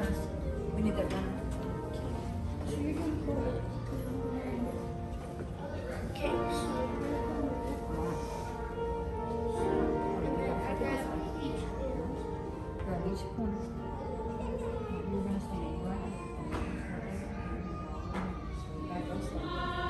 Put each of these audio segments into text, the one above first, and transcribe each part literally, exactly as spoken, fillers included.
runner. We need that runner. Okay. Grab each corner. You're going to stand right. Back those legs.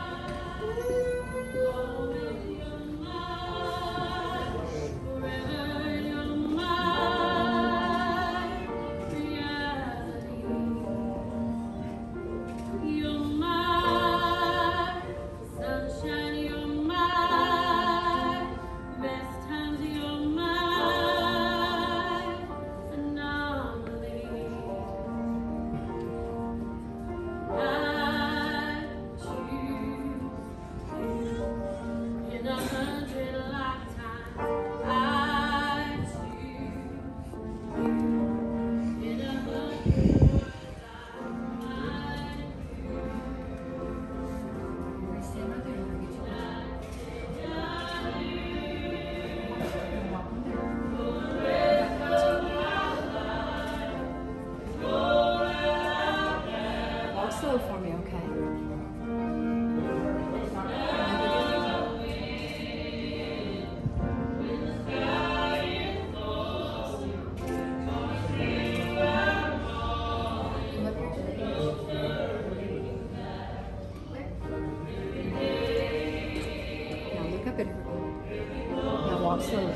Slow for me, okay? Now look up at her. Now walk slowly.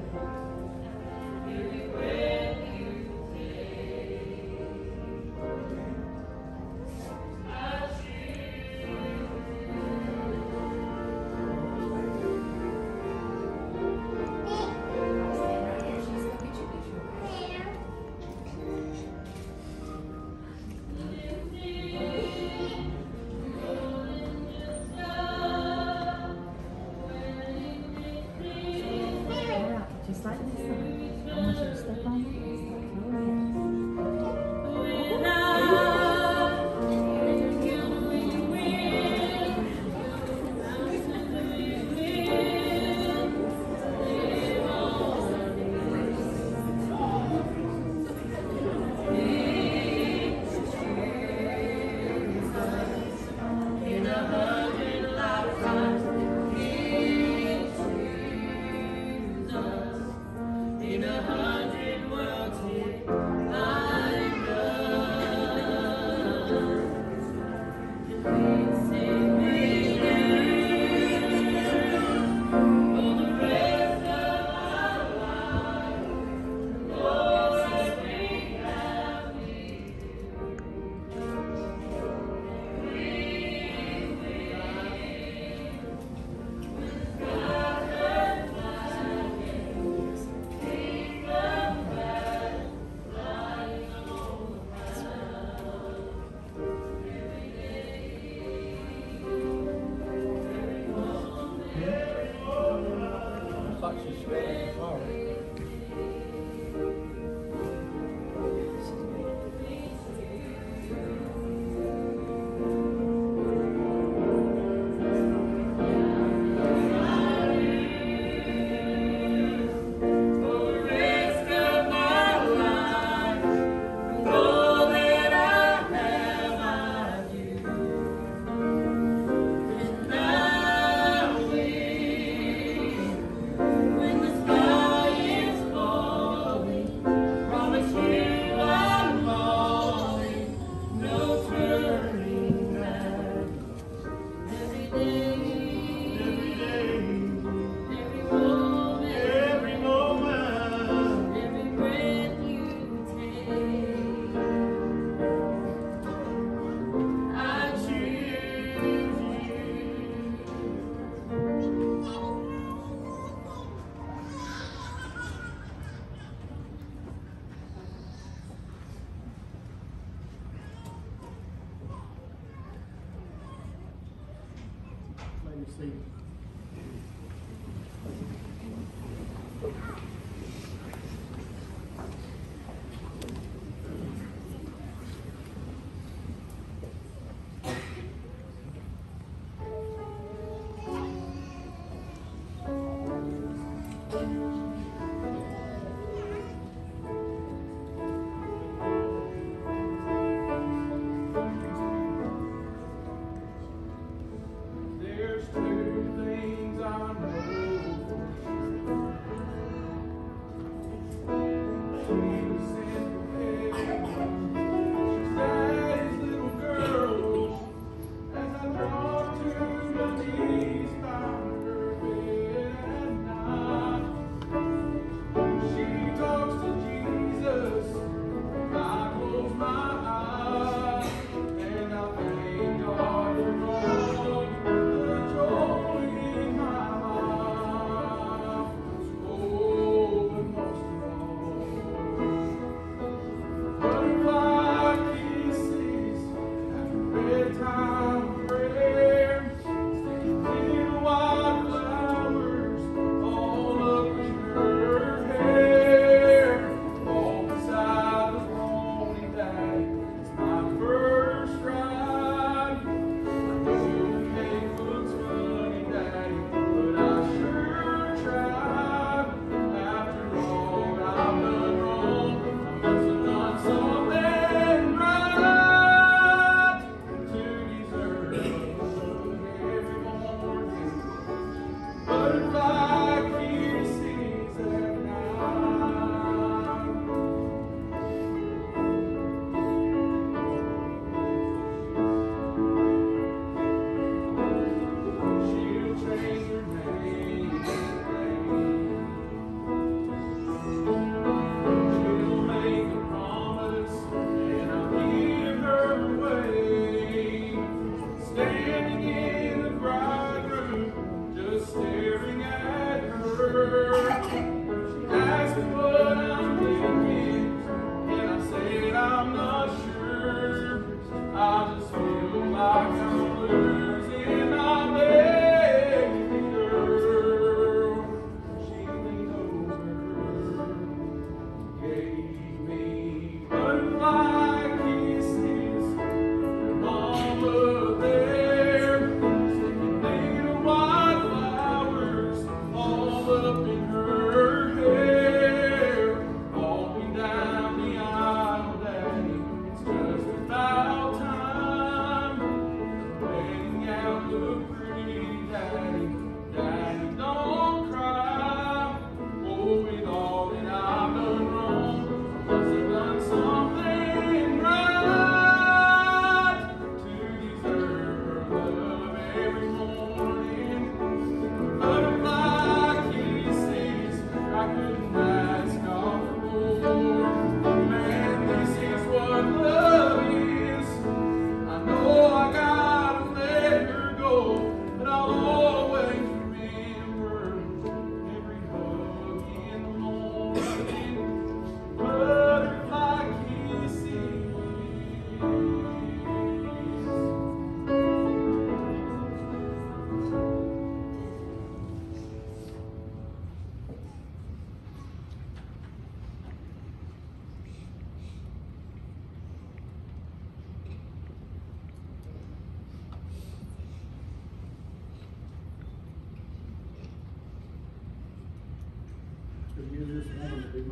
Just like this side. I want you to step on it. Go ahead. seat.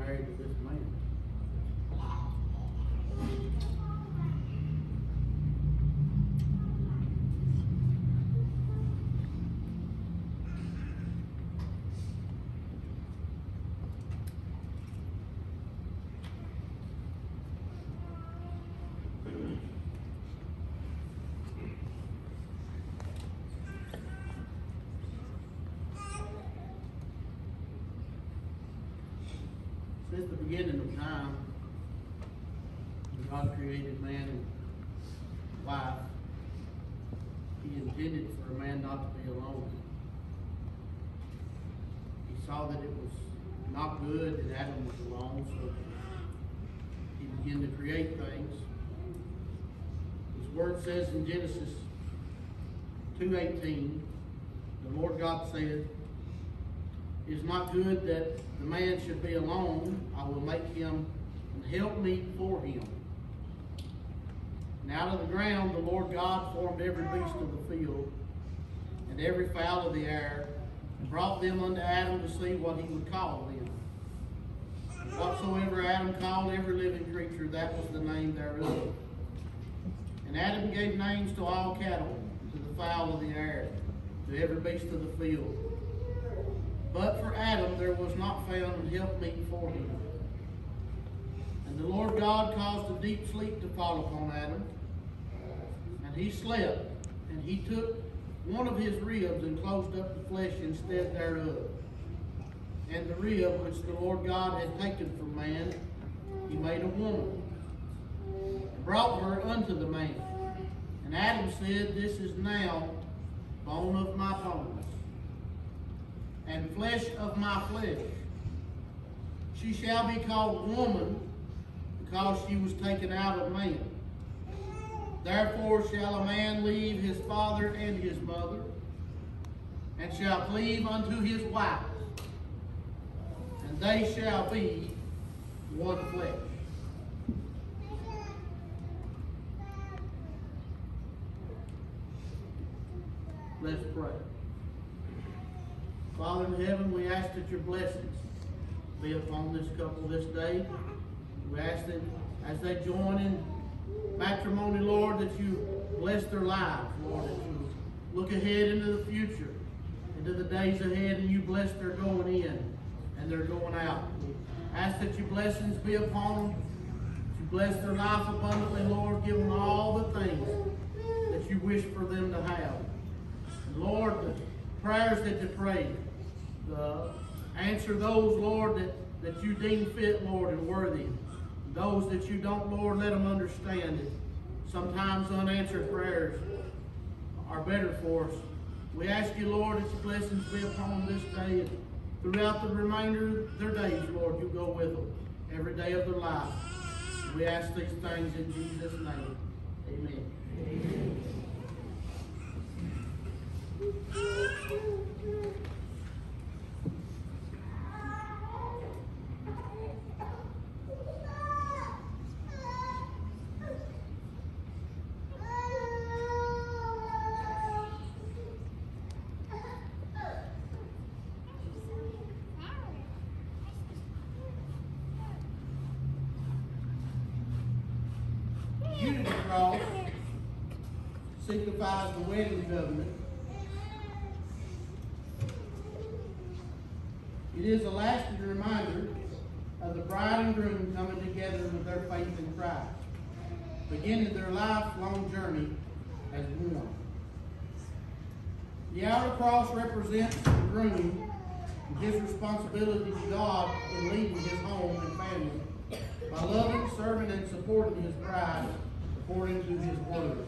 married to this man. Since the beginning of time, when God created man and wife, He intended for a man not to be alone. He saw that it was not good that Adam was alone, so He began to create things. His word says in Genesis two eighteen, the Lord God said, "It is not good that the man should be alone. I will make him an helpmeet for him." And out of the ground the Lord God formed every beast of the field and every fowl of the air, and brought them unto Adam to see what he would call them. And whatsoever Adam called every living creature, that was the name thereof. And Adam gave names to all cattle, to the fowl of the air, to every beast of the field. But for Adam there was not found an helpmeet for him. And the Lord God caused a deep sleep to fall upon Adam, and he slept, and he took one of his ribs and closed up the flesh instead thereof. And the rib which the Lord God had taken from man, he made a woman, and brought her unto the man. And Adam said, "This is now bone of my bones, and flesh of my flesh. She shall be called woman, because she was taken out of man. Therefore shall a man leave his father and his mother, and shall cleave unto his wife, and they shall be one flesh." Let's pray. Father in heaven, we ask that your blessings be upon this couple this day. We ask that as they join in matrimony, Lord, that you bless their lives, Lord, that you look ahead into the future, into the days ahead, and you bless their going in and their going out. We ask that your blessings be upon them, that you bless their life abundantly, Lord, give them all the things that you wish for them to have. And Lord, the prayers that they pray, uh, answer those, Lord, that, that you deem fit, Lord, and worthy. Those that you don't, Lord, let them understand that sometimes unanswered prayers are better for us. We ask you, Lord, that your blessings be upon them this day and throughout the remainder of their days, Lord. You go with them every day of their life. We ask these things in Jesus' name. Amen. Amen. Unity cross signifies the wedding covenant. It is a lasting reminder of the bride and groom coming together with their faith in Christ, beginning their lifelong journey as one. The outer cross represents the groom and his responsibility to God in leading his home and family by loving, serving, and supporting his bride according to his word.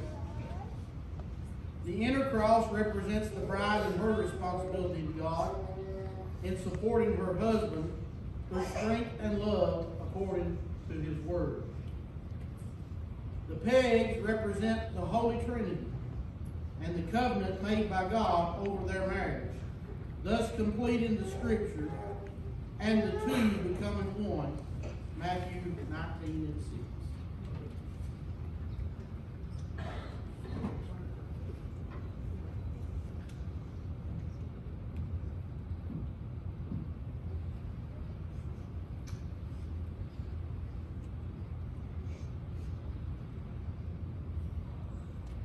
The inner cross represents the bride and her responsibility to God in supporting her husband through strength and love according to his word. The pegs represent the Holy Trinity and the covenant made by God over their marriage, thus completing the scripture and the two becoming one, Matthew nineteen and six.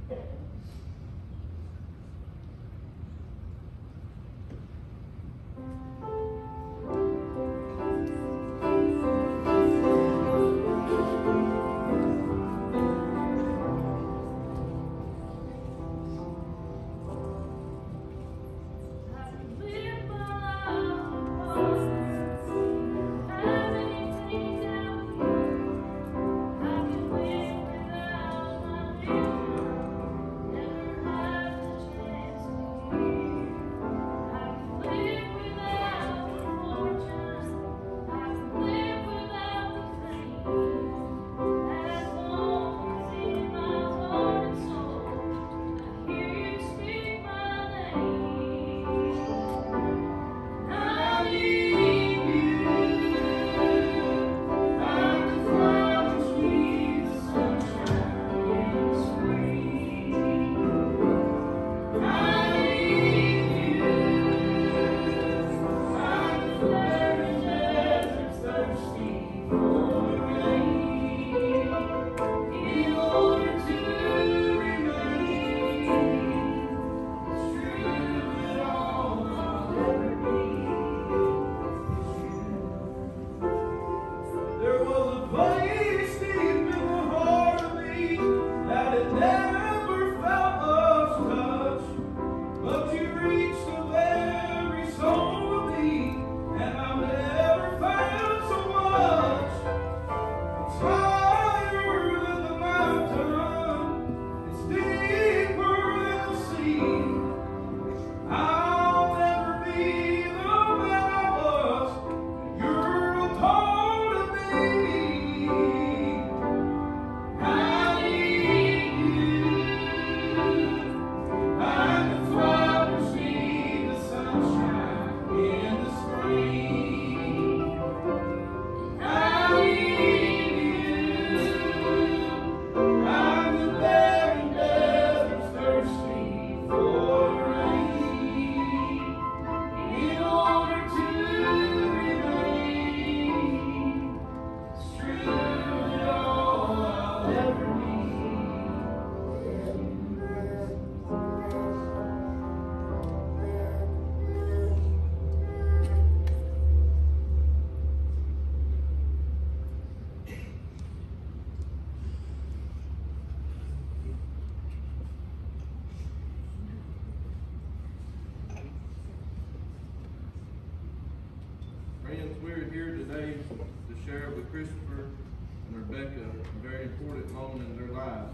Friends, we're here today to share with Christopher and Rebecca a very important moment in their lives.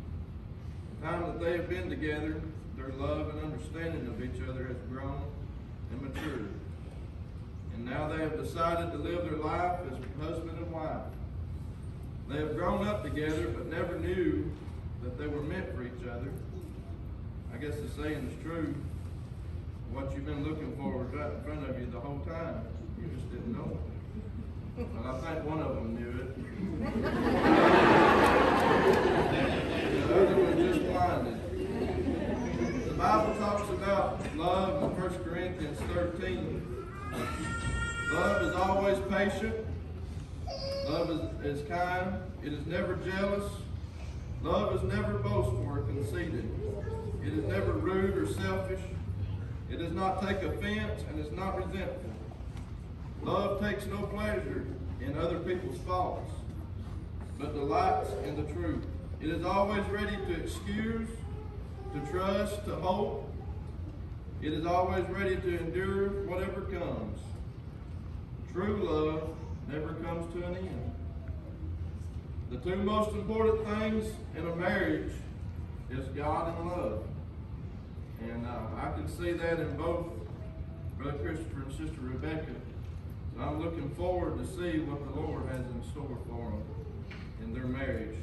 The time that they have been together, their love and understanding of each other has grown and matured. And now they have decided to live their life as husband and wife. They have grown up together but never knew that they were meant for each other. I guess the saying is true. What you've been looking for was right in front of you the whole time. You just didn't know it. Well, I think one of them knew it. The other one just blinded. The Bible talks about love in First Corinthians thirteen. Love is always patient. Love is, is kind. It is never jealous. Love is never boastful or conceited. It is never rude or selfish. It does not take offense and is not resentful. Love takes no pleasure in other people's faults, but delights in the truth. It is always ready to excuse, to trust, to hope. It is always ready to endure whatever comes. True love never comes to an end. The two most important things in a marriage is God and love. And uh, I can see that in both Brother Christopher and Sister Rebecca. So I'm looking forward to see what the Lord has in store for them in their marriage.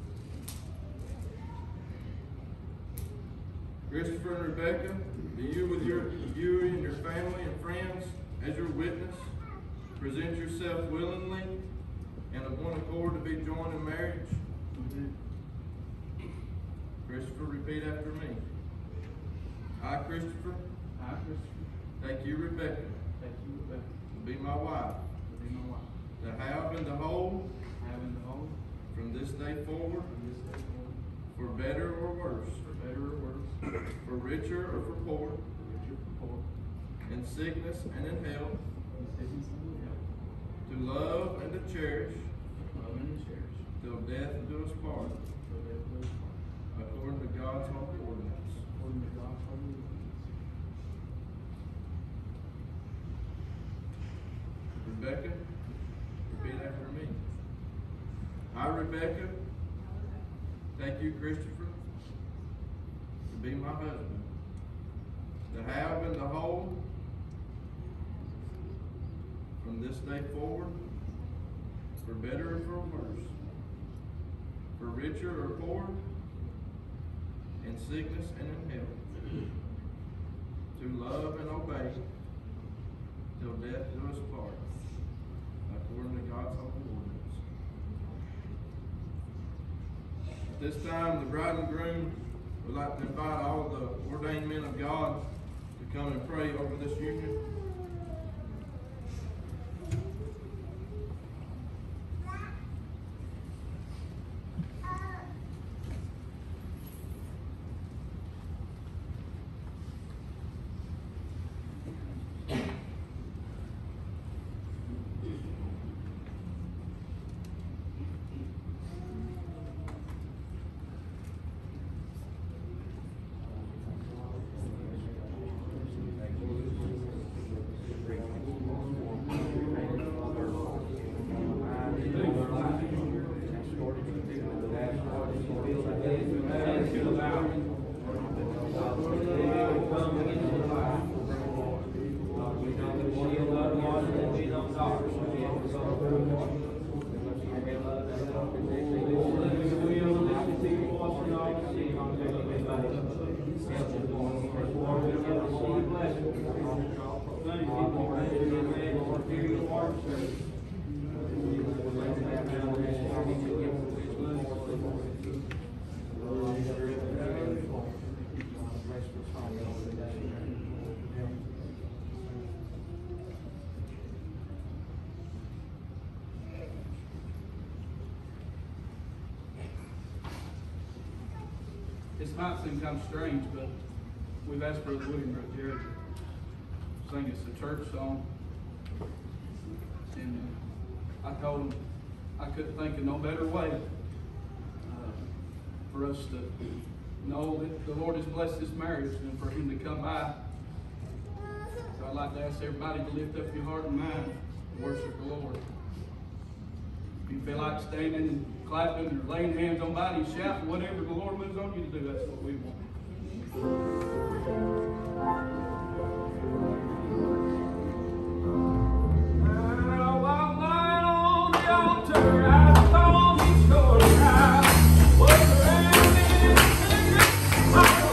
Christopher and Rebecca, do you with your you and your family and friends as your witness present yourself willingly and of one accord to be joined in marriage? Mm-hmm. Christopher, repeat after me. I, Christopher, I, Christopher, take you, Rebecca, take you, Rebecca, to be my wife, to be my wife, to have and to hold have and to hold from this day forward from this day forward for better or worse, for better or worse, for richer or for poor, for richer or poor, in sickness and in health, in sickness and in health, to love and to cherish, love and to cherish, till death do us part, till death do us part, according to God's holy ordinance. according to God's holy ordinance. Rebecca, repeat after me. I, Rebecca, take you, Christopher, to be my husband, to have and to hold from this day forward, for better or for worse, for richer or poor, in sickness and in health, to love and obey till death do us part, according to God's holy ordinance. At this time, the bride and groom would like to invite all the ordained men of God to come and pray over this union. This might seem kind of strange, but we've asked Brother William Brother Jared to sing us a church song. And uh, I told him I couldn't think of no better way uh, for us to know that the Lord has blessed this marriage than for him to come by. So I'd like to ask everybody to lift up your heart and mind and worship the Lord. If you feel like standing and clapping or laying hands on bodies, shouting, whatever the Lord moves on you to do, that's what we want. Now, I'm lying on the altar, I saw me short out. Was there anything I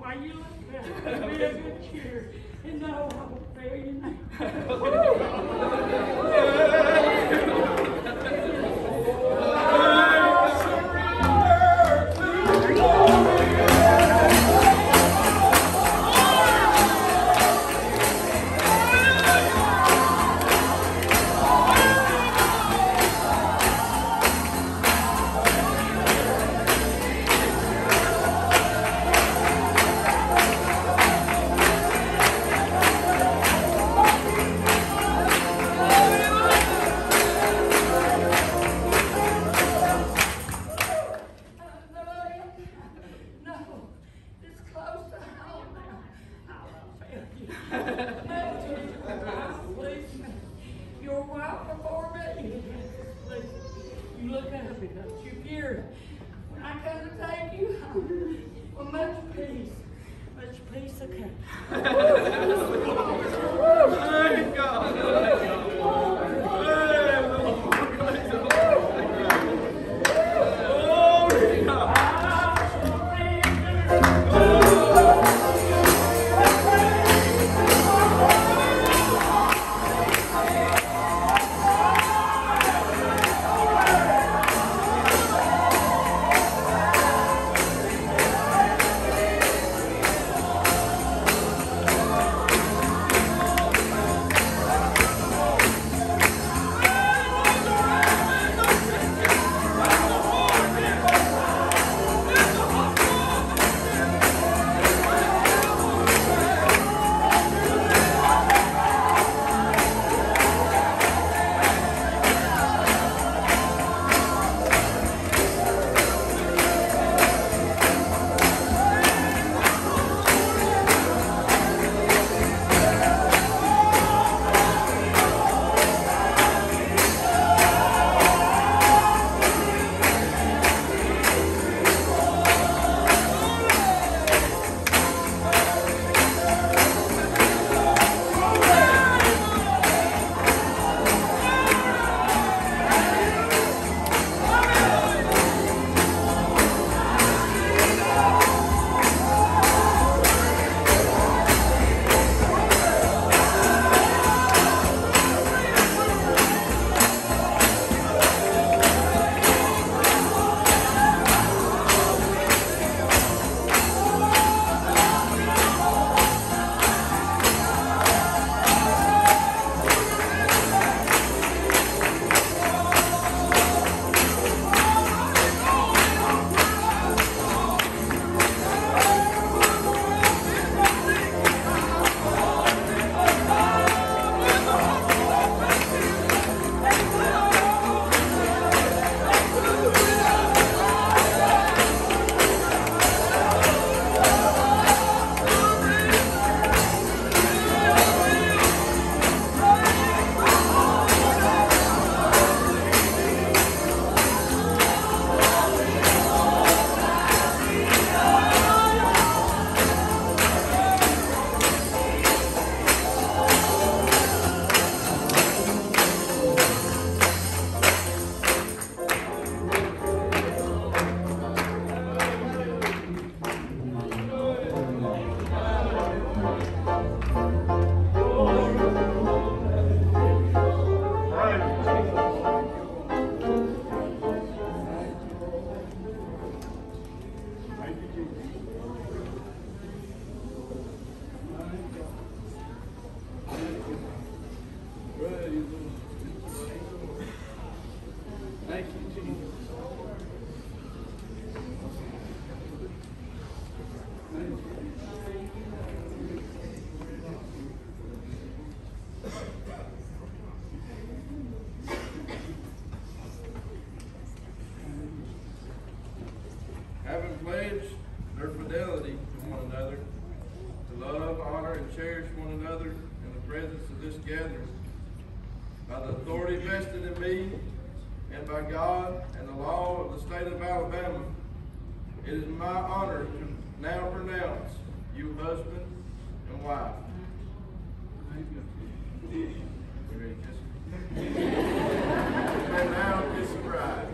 Why you look at me? Be a good cheer. And no, I won't fail you now. You're wild before me. You look happy, don't you, Gary? When I come to take you home, well, much peace, much peace, okay. Thank God. Thank Having pledged their fidelity to one another, to love, honor, and cherish one another in the presence of this gathering, by the authority vested in me, and by God and the law of the state of Alabama, it is my honor to now pronounce you husband and wife. You ready to kiss her? And now kiss the bride.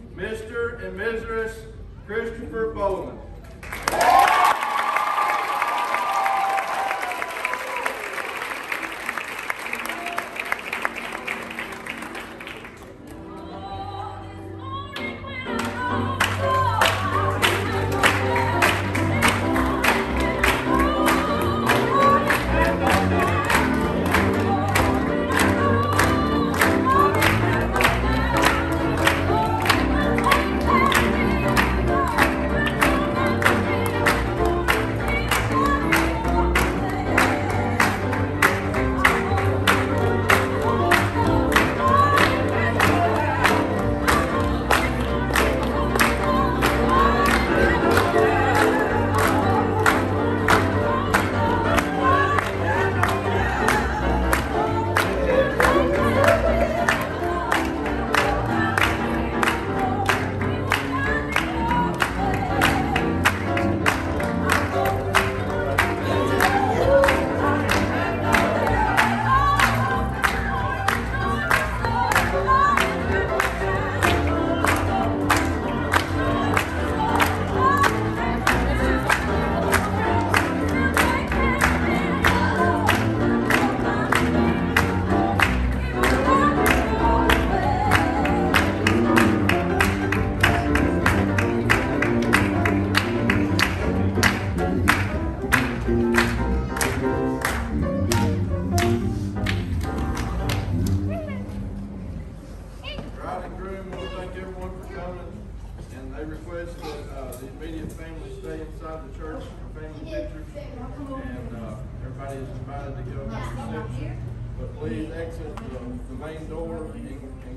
Mister and Missus Christopher Bowman. Bride and groom want to thank everyone for coming, and they request that uh, the immediate family stay inside the church for family pictures, and uh, everybody is invited to go to the reception, but please exit the, the main door and,